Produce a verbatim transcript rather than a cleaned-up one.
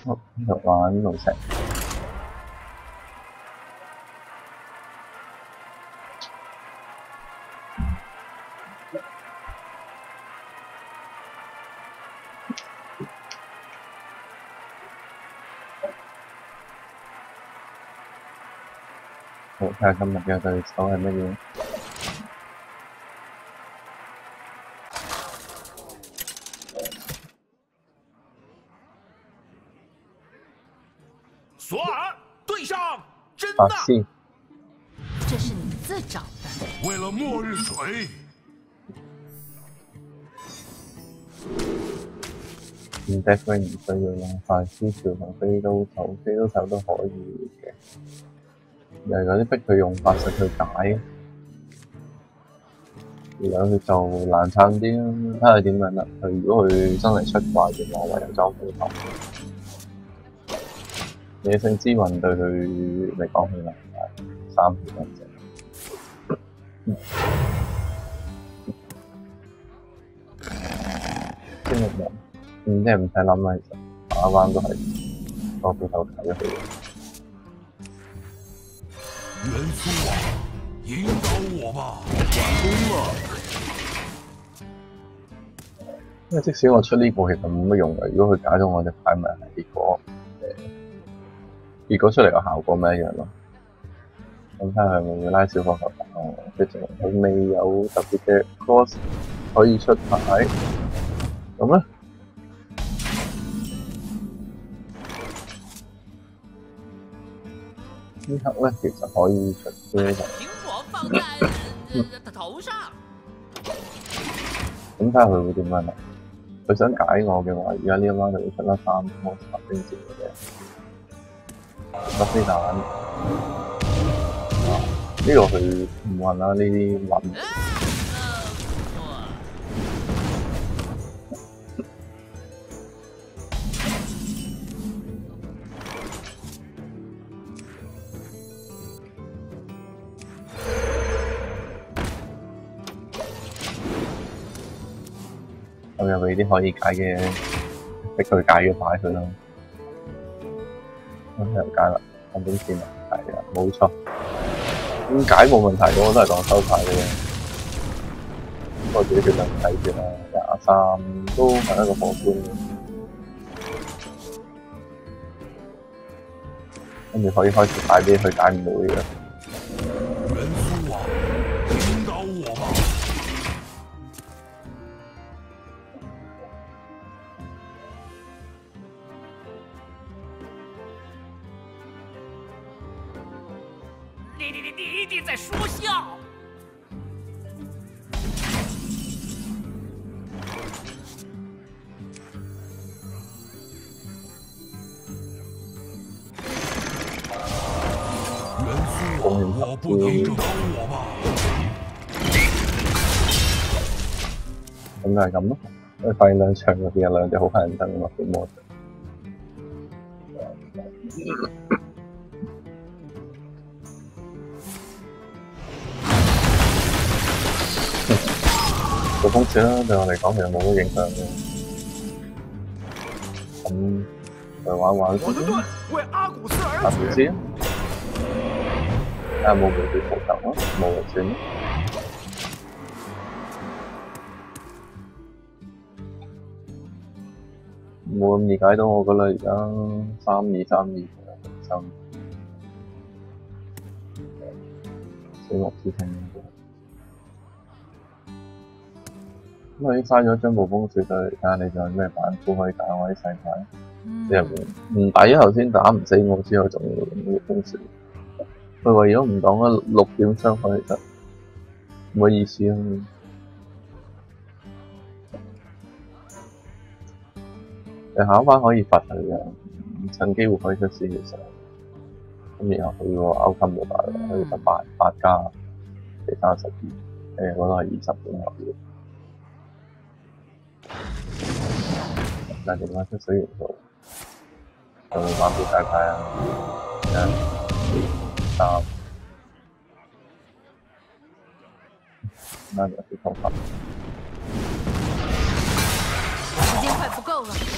哦，呢度玩爐石。好，睇下今日嘅對手係乜嘢？ 索尔对上真法的。 師， 这是你自找的。 为了末日水， 唔 deck 佢唔需要用法師條同飛刀手，飛刀手都可以嘅。又係嗰啲逼佢用法術去解，兩血就難撐啲啦。睇下點樣啦。佢如果佢真係出怪嘅話，唯有裝飛頭。野性之魂對佢嚟講係難解，三血一隻。先力人，嗯，即係唔使諗啦，其實打彎都係多飛頭睇咗佢。 元素啊，引导我吧，完工了。 因為即使我出呢步其實冇乜用嘅，如果佢解咗我隻牌，咪係結果誒，結果出嚟個效果咪一樣咯。咁睇下佢會唔會拉小火球打我？即係佢未有特別嘅 cross 可以出牌，咁咧？呢刻咧其實可以出呢個。 苹果放在呃头上。 咁睇下佢會點樣啦？佢想解我嘅話，而家呢一彎就會出得三魔十兵線嘅啫。得飛彈，呢、這個佢唔運啦，呢啲運。咁又俾啲可以解嘅，逼佢解嘅牌佢咯。咁又解啦，咁點算啊？係啊，冇錯。咁解冇問題嘅，我都係當收牌嘅啫。我自己決定睇住啦，廿三都係一個荷官。跟住可以開始解啲佢解唔到嘅嘢。 元素啊，引导我吧。 你你你你一定在说笑！ 元素啊，我不能引导我吧。 咁就係咁咯。因為發現兩場入邊有兩隻好乞人憎嘅綠魔術。做風扇啦，對我嚟講其實冇乜影響嘅。咁就玩玩先。 我的盾為阿古斯而阿古斯啊，睇下冇冇對頭頭啊，冇就算啦。冇咁易解到我噶啦，而家三二三二三，死亡之星。咁我已經嘥咗張暴風雪對嚟，睇下你仲有咩板斧可以打我啲細牌。即係唔抵頭先打唔死我之後，仲要用暴風雪。佢為咗唔擋咗六點傷害，其實冇乜意思啊。你下一番可以罰佢嘅，趁機會可以出師其實。咁然後佢個歐金冇大啦，可以罰八八加第三十二，誒我都係二十點後嘅。但係點解出水元素？有冇玩副大牌啊？一、二、三，那就係頭髮。 时间快不够了。